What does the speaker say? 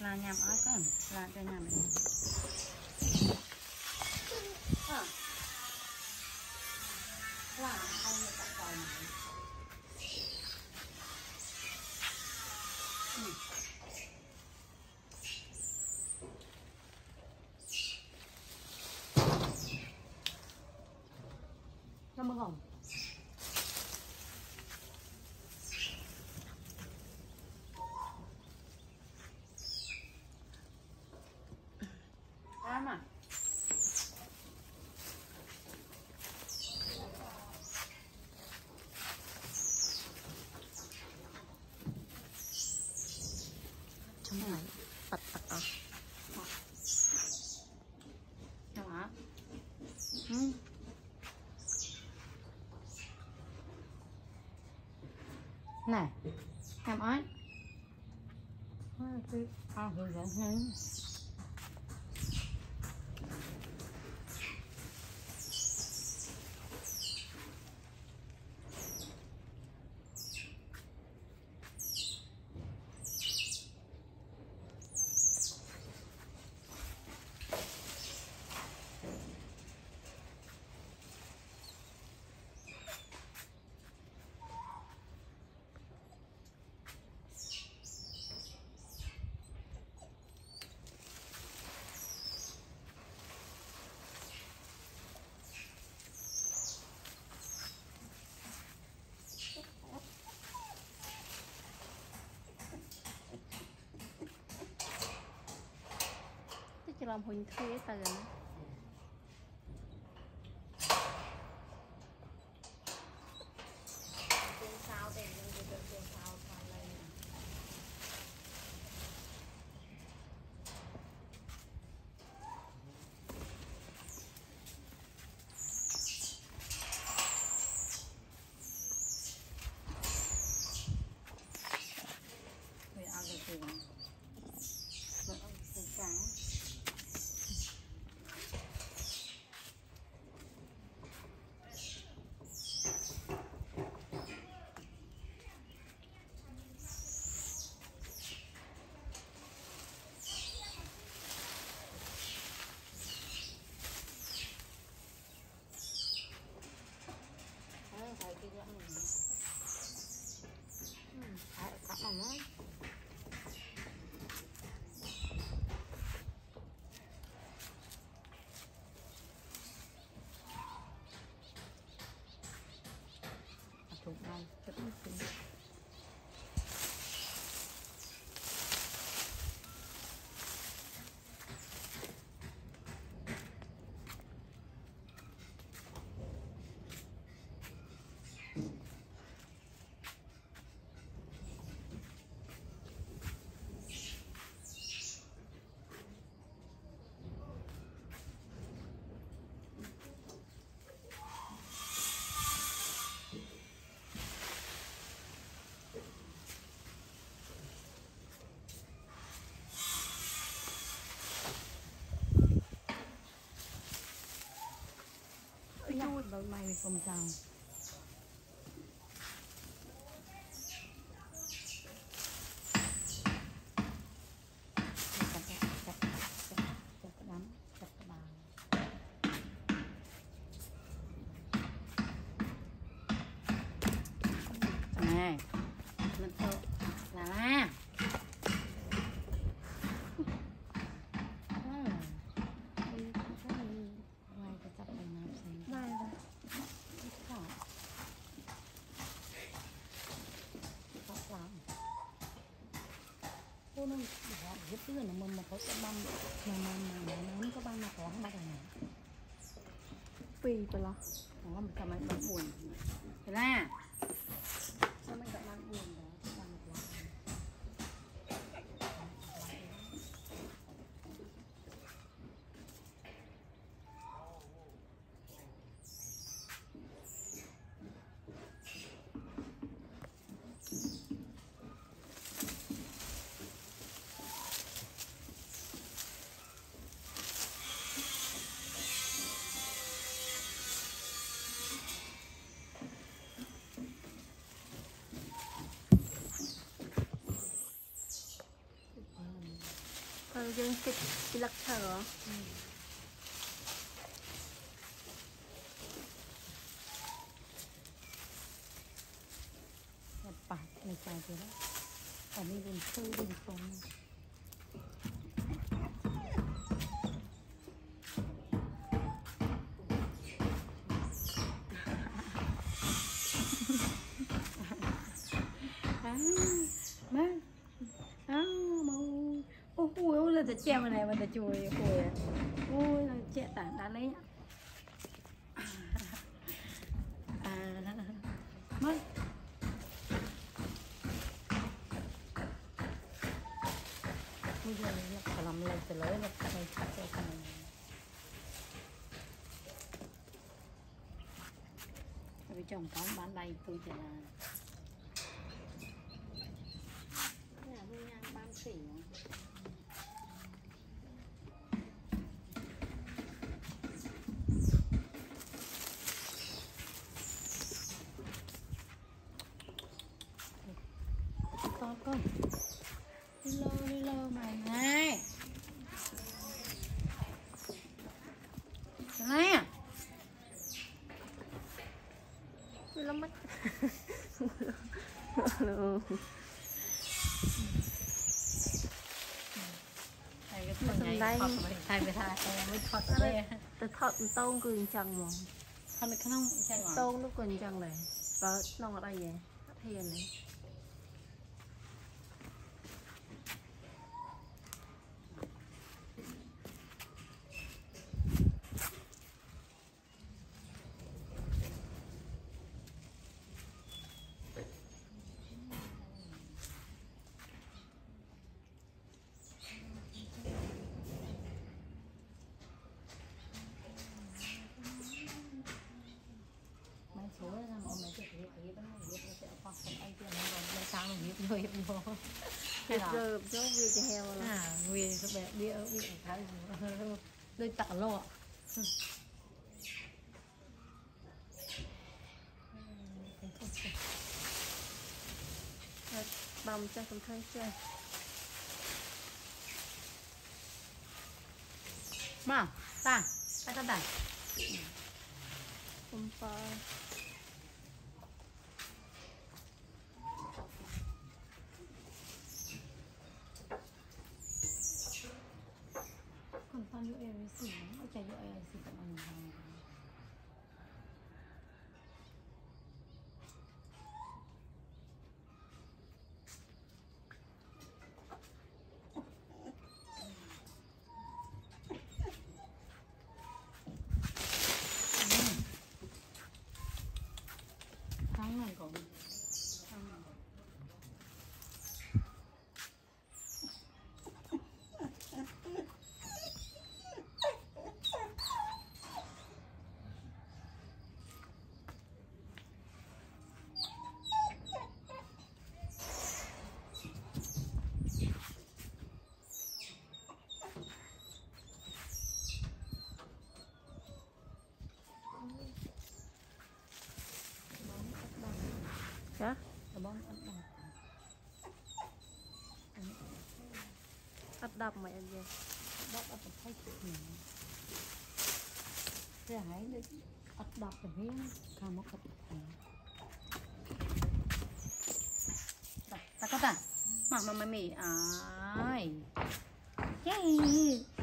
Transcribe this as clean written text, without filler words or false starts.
là nhằm ói con là cho nhằm là không được tại cầu này nó mơ hồng mà trong này bật à sao hả này em ơi hướng dẫn hơn chỉ làm hình thế từ sao để được sao lên thì ăn được tiền trắng thấy cái dạng này cắt này nữa thùng này rất là xinh đâu mày không sao này mình tô là cô nó giúp cái người mà có sẽ băng mà muốn có băng mà có không bắt đầu này phiไปแล้วอ๋อมันทำไมมันบุญเห็นไหมทำไมกับมันบุญเหรอบังกลาง Thôi dân kịch cái lắc thở. Bạc này dài thế đó. Ở đây đừng chơi đừng sống. Ôi là che mà này mà chui ôi là che tảng đá lấy mất bây giờ phải làm lại từ lối là phải chạy cái này bây chồng có bán đây tôi chỉ là nhà nuôi ngang bán xỉ to con đi lơ mày này này à Lắm mắt. cái phần này thọt thay về thay mới thọt đây từ thọt tông cứ chẳng mà không được không chẳng mà tông nó còn chẳng này và nó ở đây vậy thiền này số là mà mấy cái đó nó sẽ khoa học anh tiền nó còn sao nó hiệp vô hay là rồi cho việc cái heo vì các bạn đi ở thái đây tạo lo bầm cho con thấy chưa mà ta ta không phải còn tao nhựa em xỉ nó chả nhựa em xỉ tao ăn tháng này còn hả bóng ắt đập mày anh gì đọc ở thấy chụp mình cái hãy đi ắt đọc ở miếng cả một cặp ta có ta mà mày ai cái